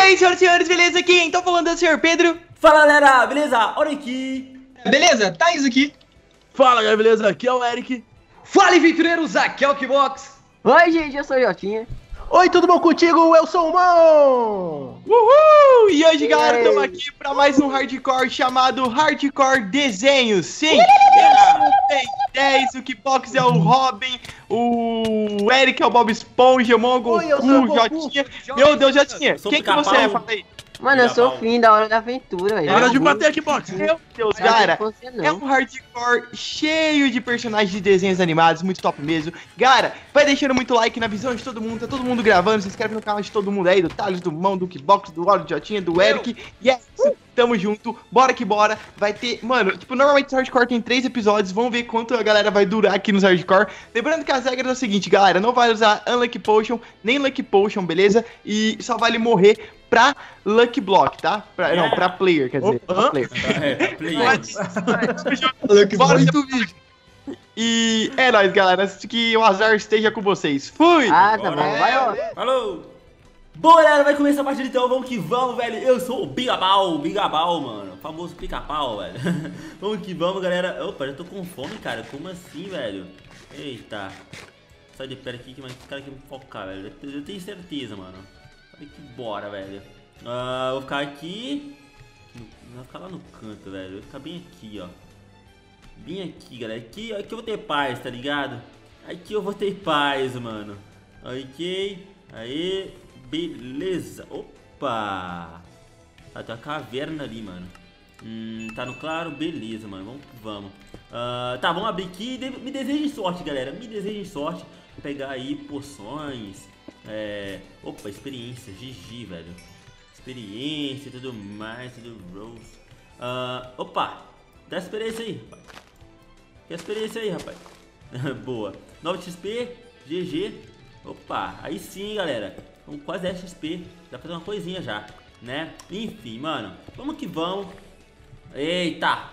aí, senhoras e senhores, beleza? Quem tá falando é o senhor Pedro. Fala, galera, beleza? Olha aqui. Beleza? Thaís aqui. Fala, galera, beleza? Aqui é o Eric. Fala, aventureiros, aqui é o Kibox. Oi, gente, eu sou o Jotinha. Oi, tudo bom contigo? Eu sou o Mão! Uhul! E hoje, galera, estamos aqui para mais um hardcore chamado Hardcore Desenhos. Sim, eu sou o Ben 10, o Kibox é o Robin, o Eric é o Bob Esponja, o Mongo, Oi, eu sou o o Jotinha. Meu Deus, Jotinha, quem que você é? Fala aí. Mano, eu sou o fim da Hora da Aventura, velho. Hora de bater aqui, box. Meu Deus, Não é cara, você, não. é um hardcore cheio de personagens de desenhos animados, muito top mesmo. Cara, vai deixando muito like na visão de todo mundo, tá todo mundo gravando, se inscreve no canal de todo mundo aí, do Thales, do Mão, do Kibox, do Óleo, do Jotinha, do Eric. E é isso, tamo junto, bora que bora. Vai ter, mano, tipo, normalmente o hardcore tem 3 episódios, vamos ver quanto a galera vai durar aqui nos hardcore. Lembrando que as regras é o seguinte, galera, não vai usar Unlucky Potion, nem Lucky Potion, beleza? E só vale morrer pra Lucky Block, tá? Não, pra player, quer dizer. Pra player. Bora muito vídeo. E é nóis, galera. Que o azar esteja com vocês. Fui! Ah, tá bom, vai, ó. Falou. Bom, galera, vai começar a partida então, vamos que vamos, velho. Eu sou o Bigabal, mano. O famoso pica-pau, velho. Vamos que vamos, galera. Opa, já tô com fome, cara. Como assim, velho? Eita. Sai de perto aqui, mas esse cara quer me focar, velho. Eu tenho certeza, mano. Olha que bora, velho. Vou ficar aqui. Vou ficar lá no canto, velho. Vou ficar bem aqui, ó. Bem aqui, galera. Aqui eu vou ter paz, tá ligado? Aqui eu vou ter paz, mano. Ok. Aí. Beleza. Opa. Tá, tem uma caverna ali, mano. Tá no claro? Beleza, mano. Vamos que vamos. Tá, vamos abrir aqui. Me desejem sorte, galera. Me desejem sorte. Vou pegar aí poções. Opa, experiência, GG, velho. Experiência e tudo mais, tudo Rose. Opa, dá experiência aí, rapaz. Quer experiência aí, rapaz? Boa. 9 XP, GG. Opa, aí sim, galera. Vamos quase 10 XP. Dá pra fazer uma coisinha já, né? Enfim, mano. Vamos que vamos. Eita.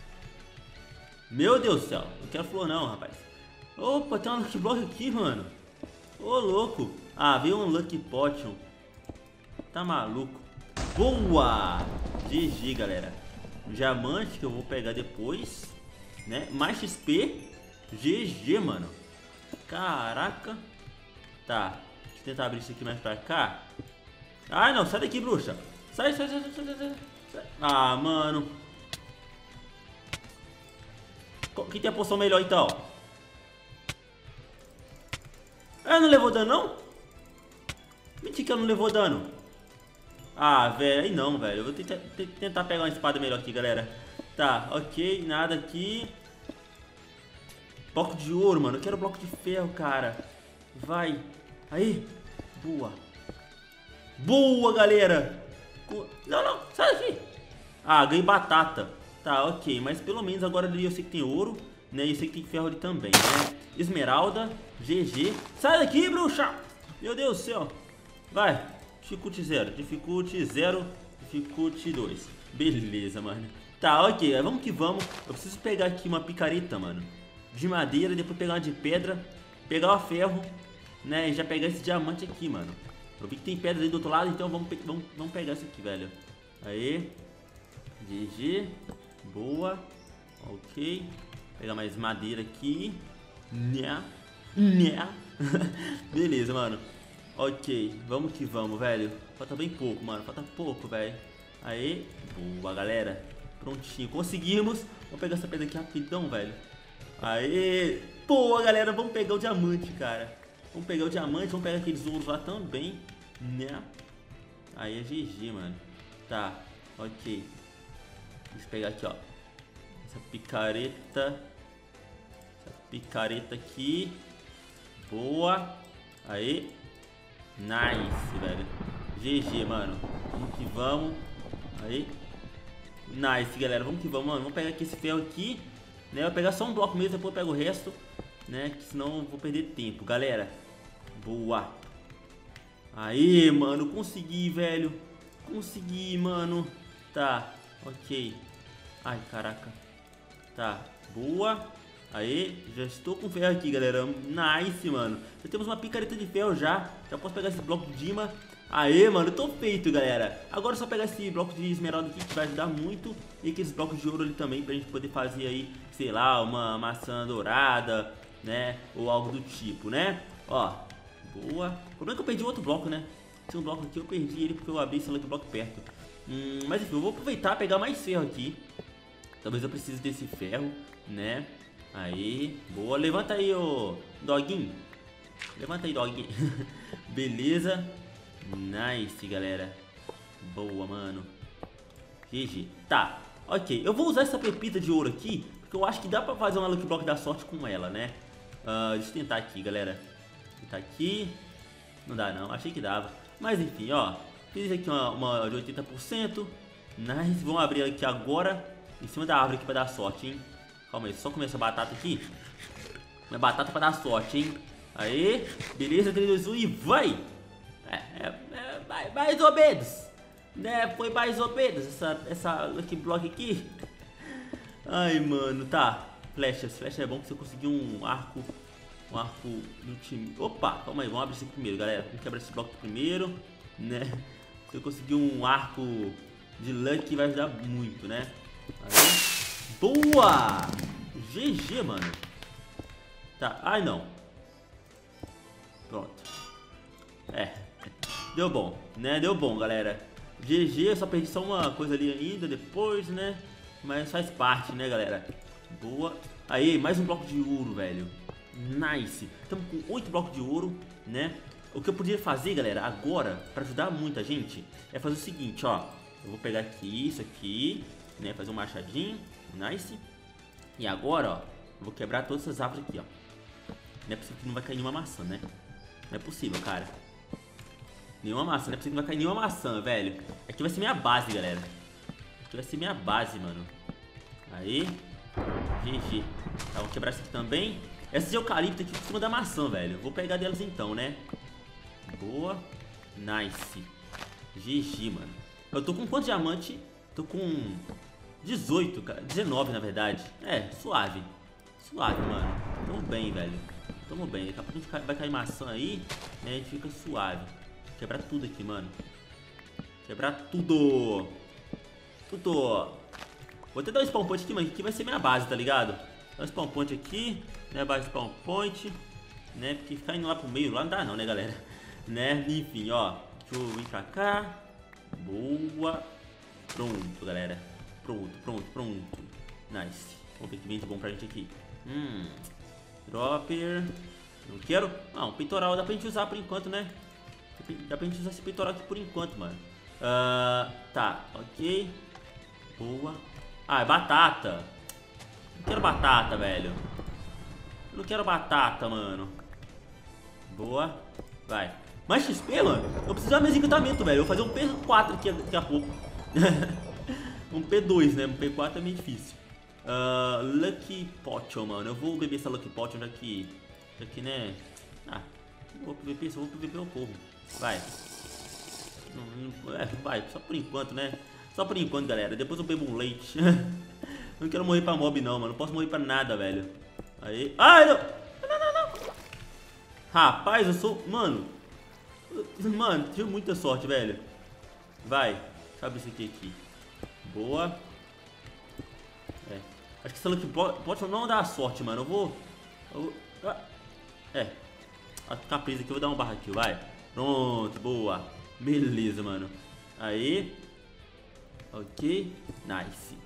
Meu Deus do céu. Não quero flor não, rapaz. Opa, tem uma Lucky Block aqui, mano. Ô, louco. Ah, veio um Lucky Potion. Tá maluco. Boa! GG, galera. Diamante que eu vou pegar depois, né? Mais XP. GG, mano. Caraca. Tá. Deixa eu tentar abrir isso aqui mais pra cá. Ah, não. Sai daqui, bruxa. Sai. Ah, mano. Quem tem a poção melhor, então? Ah, não levou dano, não? Mentira que ela não levou dano. Ah, velho, aí não, velho. Eu vou tentar pegar uma espada melhor aqui, galera. Tá, ok, nada aqui. Bloco de ouro, mano. Eu quero bloco de ferro, cara. Vai. Aí. Boa. Boa, galera. Não, sai daqui. Ah, ganhei batata. Tá, ok. Mas pelo menos agora ali eu sei que tem ouro, né? E eu sei que tem ferro ali também, né? Esmeralda. GG. Sai daqui, bruxa. Meu Deus do céu. Vai. Dificulty 0. Dificulty 0. Dificulty 2. Beleza, mano. Tá, ok. Vamos que vamos. Eu preciso pegar aqui uma picareta, mano. De madeira. Depois pegar uma de pedra. Pegar o ferro. Né? E já pegar esse diamante aqui, mano. Eu vi que tem pedra ali do outro lado. Então vamos pegar isso aqui, velho. Aê. GG. Boa. Ok. Pegar mais madeira aqui. Nha. Beleza, mano. Ok, vamos que vamos, velho. Falta bem pouco, mano. Falta pouco, velho. Aê, boa, galera. Prontinho, conseguimos. Vamos pegar essa pedra aqui rapidão, velho. Aê, boa, galera. Vamos pegar o diamante, cara. Vamos pegar o diamante, vamos pegar aqueles ouros lá também, né? Aí é GG, mano. Tá, ok. Deixa eu pegar aqui, ó. Essa picareta. Essa picareta aqui. Boa. Aí. Nice, velho. GG, mano. Vamos que vamos. Aí. Nice, galera. Vamos que vamos, mano. Vamos pegar aqui esse ferro aqui, né? Eu vou pegar só um bloco mesmo, depois eu pego o resto, né? Que senão eu vou perder tempo, galera. Boa. Aí, mano. Consegui, velho. Consegui, mano. Tá. Ok. Ai, caraca. Tá. Boa. Aí, já estou com ferro aqui, galera. Nice, mano. Já temos uma picareta de ferro já. Já posso pegar esse bloco de imã. Aê, mano, tô feito, galera. Agora é só pegar esse bloco de esmeralda aqui que vai ajudar muito. E aqueles blocos de ouro ali também pra gente poder fazer aí, sei lá, uma maçã dourada, né? Ou algo do tipo, né? Ó, boa. O problema é que eu perdi outro bloco, né? Tinha um bloco aqui, eu perdi ele porque eu abri esse outro bloco perto. Mas enfim, eu vou aproveitar e pegar mais ferro aqui. Talvez eu precise desse ferro, né? Aí, boa. Levanta aí, ô doguinho. Levanta aí, doguinho. Beleza. Nice, galera. Boa, mano. GG. Tá, ok. Eu vou usar essa pepita de ouro aqui, porque eu acho que dá pra fazer uma Lucky Block da sorte com ela, né? Deixa eu tentar aqui, galera. Tentar aqui. Não dá, não. Achei que dava. Mas enfim, ó. Fiz aqui uma de 80%. Nice. Vamos abrir aqui agora. Em cima da árvore aqui pra dar sorte, hein? Calma aí, só comer essa batata aqui. Minha batata pra dar sorte, hein? Aê, beleza, 3, 2, 1 e vai! Mais ou menos, né? Foi mais ou menos essa Lucky Block aqui. Ai, mano, tá. Flechas, flecha é bom que você conseguir um arco do time. Opa, calma aí, vamos abrir isso aqui primeiro, galera. Vamos quebrar esse bloco primeiro, né? Se eu conseguir um arco de Lucky vai ajudar muito, né? Aí. Boa! GG, mano. Tá, ai não. Pronto. Deu bom, né? Deu bom, galera. GG, eu só perdi só uma coisa ali ainda depois, né? Mas faz parte, né, galera? Boa. Aí, mais um bloco de ouro, velho. Nice. Estamos com 8 blocos de ouro, né? O que eu poderia fazer, galera, agora, pra ajudar muita gente, é fazer o seguinte, ó. Eu vou pegar aqui, isso aqui, né? Fazer um machadinho. Nice. E agora, ó, eu vou quebrar todas essas árvores aqui, ó. Não é possível que não vai cair nenhuma maçã, né? Não é possível, cara. Nenhuma maçã, não é possível que não vai cair nenhuma maçã, velho. Aqui vai ser minha base, galera. Aqui vai ser minha base, mano. Aí. GG. Tá, vou quebrar isso aqui também. Essas de eucalipto aqui por cima da maçã, velho. Vou pegar delas então, né? Boa. Nice. GG, mano. Eu tô com quantos diamantes? Tô com 18, cara. 19, na verdade. É, suave. Suave, mano. Tamo bem, velho. Tamo bem. Daqui a pouco a gente vai cair maçã aí, né? A gente fica suave. Quebrar tudo aqui, mano. Quebrar tudo. Tudo. Vou até dar um spawn point aqui, mano. Aqui vai ser minha base, tá ligado? Dá um spawn point aqui, né? Base spawn point, né? Porque ficar indo lá pro meio, lá não dá não, né, galera? Né? Enfim, ó. Deixa eu vir pra cá. Boa. Pronto, galera. Pronto, pronto, pronto. Nice. Vamos ver o que vem de bom pra gente aqui. Dropper. Não quero. Ah, um peitoral dá pra gente usar por enquanto, né? Dá pra gente usar esse peitoral aqui por enquanto, mano. Tá, ok. Boa. Ah, é batata. Não quero batata, velho. Eu não quero batata, mano. Boa. Vai. Mais XP, mano? Eu preciso de mais encantamento, velho. Eu vou fazer um P4 aqui daqui a pouco. Um P2, né? Um P4 é meio difícil. Lucky Potion, mano. Eu vou beber essa Lucky Potion já que, né? Ah, vou PVP, só vou PVP um pouco. Vai. Vai, só por enquanto, né? Só por enquanto, galera. Depois eu bebo um leite. Não quero morrer pra mob, não, mano. Não posso morrer pra nada, velho. Aí. Ai, não! Não. Rapaz, eu sou. Mano, tive muita sorte, velho. Vai. Sabe isso aqui. Boa. Acho que essa Lucky Potion não dá sorte, mano. Eu vou. Ficar preso aqui, eu vou dar uma barra aqui, vai. Pronto, boa. Beleza, mano. Aí. Ok. Nice.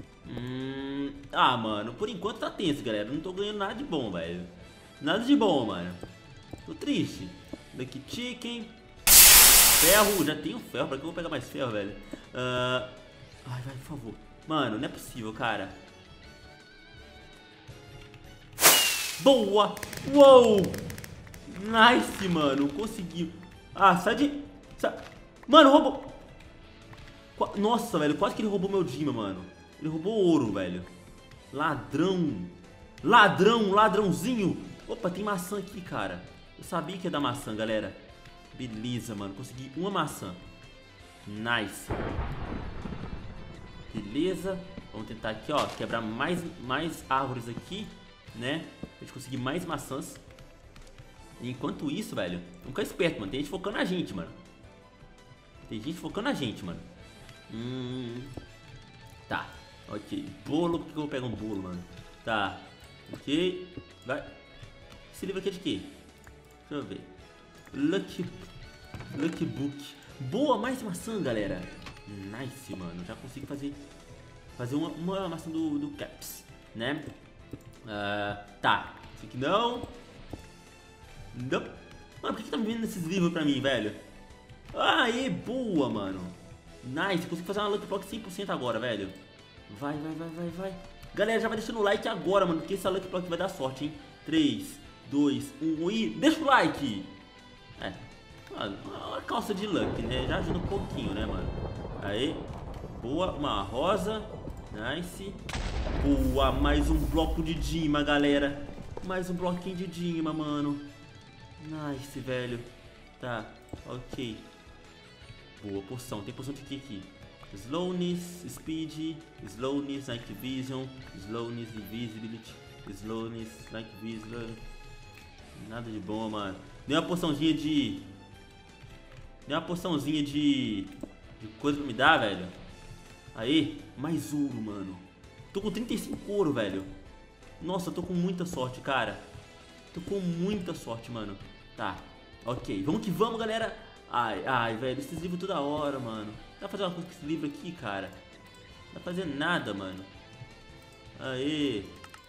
Mano, por enquanto tá tenso, galera. Não tô ganhando nada de bom, velho. Nada de bom, mano. Tô triste. Lucky Chicken. Ferro, já tenho ferro. Pra que eu vou pegar mais ferro, velho? Ai, vai, por favor. Mano, não é possível, cara. Boa! Uou! Nice, mano. Conseguiu. Ah, sai de... Mano, roubou... Nossa, velho. Quase que ele roubou meu Dima, mano. Ele roubou ouro, velho. Ladrão. Ladrãozinho. Opa, tem maçã aqui, cara. Eu sabia que ia dar maçã, galera. Beleza, mano. Consegui uma maçã. Nice. Beleza. Vamos tentar aqui, ó. Quebrar mais árvores aqui, né? Pra gente conseguir mais maçãs. E enquanto isso, velho, vamos ficar esperto, mano. Tem gente focando na gente, mano. Tem gente focando na gente, mano. Tá, ok. Bolo, por que eu vou pegar um bolo, mano? Tá, ok. Vai. Esse livro aqui é de quê? Deixa eu ver. Lucky Book. Boa, mais maçã, galera. Nice, mano. Já consigo fazer uma maçã do Caps, né? Tá. Esse aqui não. Não. Mano, por que tá me vendo esses livros pra mim, velho? Aê, boa, mano. Nice. Consigo fazer uma Lucky Block 100% agora, velho. Vai. Galera, já vai deixando o like agora, mano, porque essa Lucky Block vai dar sorte, hein? 3, 2, 1 e... Deixa o like! Uma calça de Luck, né? Já ajuda um pouquinho, né, mano? Aí, boa, uma rosa. Nice. Boa, mais um bloco de Dima, galera. Mais um bloquinho de Dima, mano. Nice, velho. Tá, ok. Boa, poção. Tem poção de que aqui? Slowness, Speed, Slowness, Night Vision, Slowness, Invisibility, Slowness, Night Vision. Nada de bom, mano. Deu uma poçãozinha de... coisa pra me dar, velho. Aí, mais ouro, mano. Tô com 35 ouro, velho. Nossa, eu tô com muita sorte, cara. Tô com muita sorte, mano. Tá, ok. Vamos que vamos, galera. Ai, velho, esses livros toda hora, mano. Dá pra fazer uma coisa com esse livro aqui, cara? Não dá pra fazer nada, mano. Aê.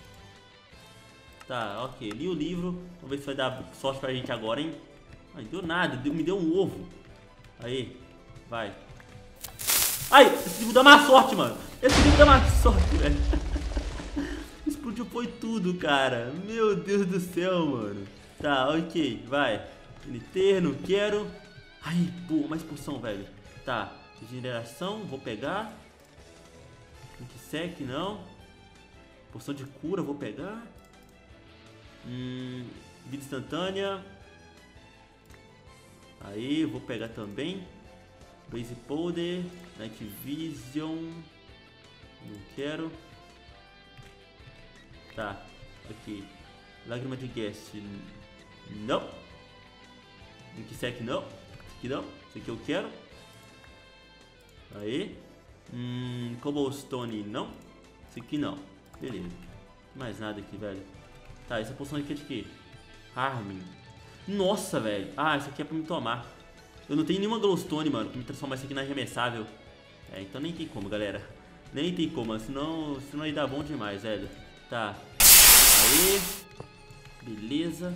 Tá, ok. Li o livro. Vamos ver se vai dar sorte pra gente agora, hein? Ai, deu nada. Me deu um ovo. Aí. Vai. Ai, esse livro dá má sorte, mano. Esse livro dá má sorte, velho. Explodiu foi tudo, cara. Meu Deus do céu, mano. Tá, ok. Vai. NT, não quero. Ai, boa, mais poção, velho. Tá. Regeneração, vou pegar. Sec, não. Poção de cura, vou pegar. Vida instantânea. Aí, vou pegar também. Blaze Powder, Night Vision. Não quero. Tá, ok. Lágrima de Guest. Não. Sec, não. Esse aqui não. Esse aqui eu quero. Aí. Cobblestone não. Esse aqui não. Beleza. Mais nada aqui, velho. Tá, essa poção aqui é de quê? Harming. Nossa, velho. Isso aqui é pra me tomar. Eu não tenho nenhuma glowstone, mano, pra me transformar isso aqui na arremessável. Então nem tem como, galera. Nem tem como, senão aí dá bom demais, velho. Tá. Aí. Beleza.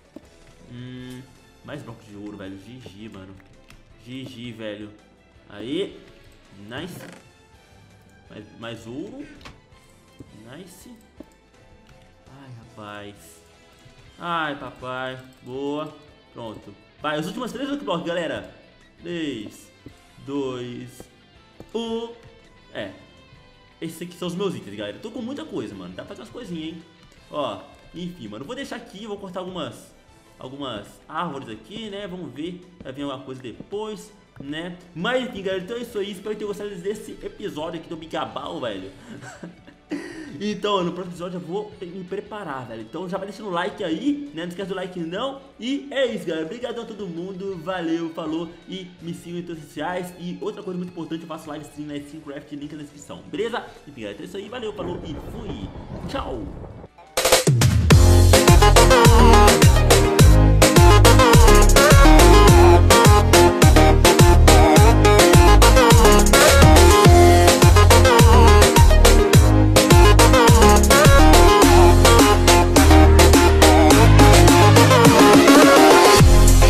Mais bloco de ouro, velho. GG, mano. GG, velho. Aí. Nice. Mais ouro. Nice. Ai, rapaz. Ai, papai. Boa. Pronto. Vai, as últimas 3 Lucky Blocks, galera. 3, 2, 1. Esses aqui são os meus itens, galera. Eu tô com muita coisa, mano. Dá pra fazer umas coisinhas, hein. Ó, enfim, mano. Vou deixar aqui, vou cortar algumas árvores aqui, né? Vamos ver. Vai vir alguma coisa depois, né? Mas enfim, galera, então é isso aí. Espero ter gostado desse episódio aqui do Bigabal, velho. Então, no próximo episódio eu vou me preparar, velho. Então já vai deixando o like aí, né? Não esquece do like não. E é isso, galera. Obrigadão a todo mundo. Valeu, falou. E me sigam em redes sociais. E outra coisa muito importante, eu faço live stream na Steamcraft, link na descrição. Beleza? Enfim, galera, então é isso aí. Valeu, falou e fui. Tchau.